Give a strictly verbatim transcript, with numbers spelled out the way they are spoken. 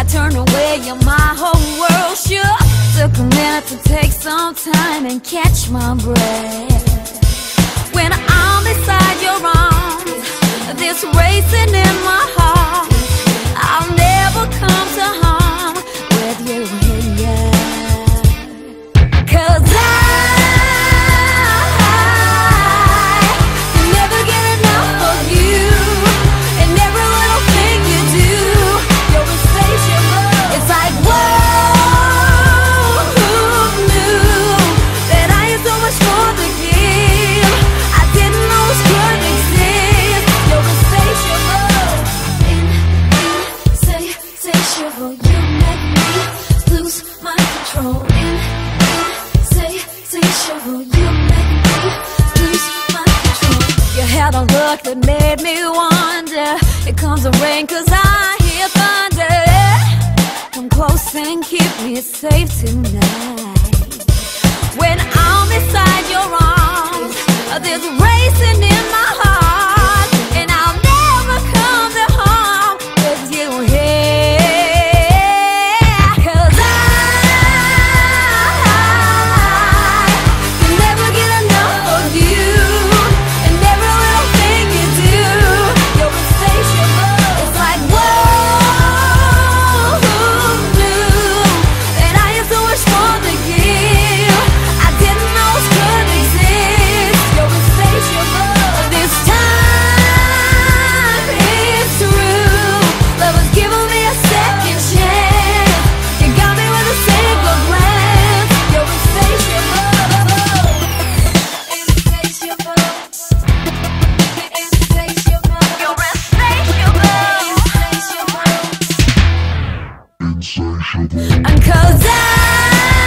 turn away, you're my whole world. Sure, took a minute to take some time and catch my breath. When I'm beside your arms, this racing in my heart, I'll never come to harm with you here. Cause I never get enough of you, and every little thing you do, you're insatiable. It's like, whoa, who knew that I had so much more to give? I didn't know this could exist. You're insatiable, insatiable. You make me lose my control. Insatiable, you make me lose my control. You had a look that made me wonder. It comes a rain cause I hear thunder. Come close and keep me safe tonight. When I'm beside your arms, there's racing in my heart, and I'll never come to harm with you here. Cause I can never get enough of you, and every little thing you do, you're insatiable. It's like, whoa, who knew that I had so much more to give? I didn't know this could exist. You're insatiable. This time it's true. Love has given me a second chance. You got me with a single glance. You're insatiable. Insatiable. Insatiable. You're insatiable. Insatiable. And cause I